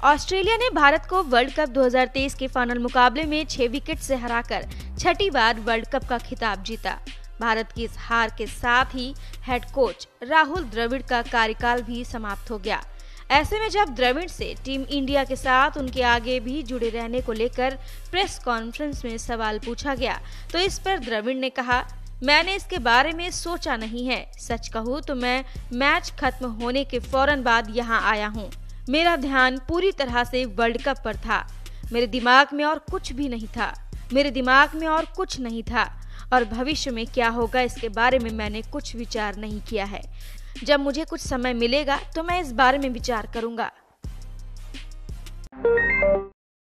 Australia ने भारत को world cup 2023 के फाइनल मुकाबले में 6 विकेट से हराकर छठी बार वर्ल्ड कप का खिताब जीता। भारत की इस हार के साथ ही हेड कोच राहुल द्रविड़ का कार्यकाल भी समाप्त हो गया। ऐसे में जब द्रविड़ से टीम इंडिया के साथ उनके आगे भी जुड़े रहने को लेकर प्रेस कॉन्फ्रेंस में सवाल पूछा गया, तो इस पर द्रविड़ ने कहा, मैंने इसके बारे में सोचा नहीं है। सच कहूँ तो मैं मैच खत्म होने के फौरन बाद यहाँ आया हूँ। मेरा ध्यान पूरी तरह से वर्ल्ड कप पर था। मेरे दिमाग में और कुछ नहीं था और भविष्य में क्या होगा इसके बारे में मैंने कुछ विचार नहीं किया है। जब मुझे कुछ समय मिलेगा तो मैं इस बारे में विचार करूंगा।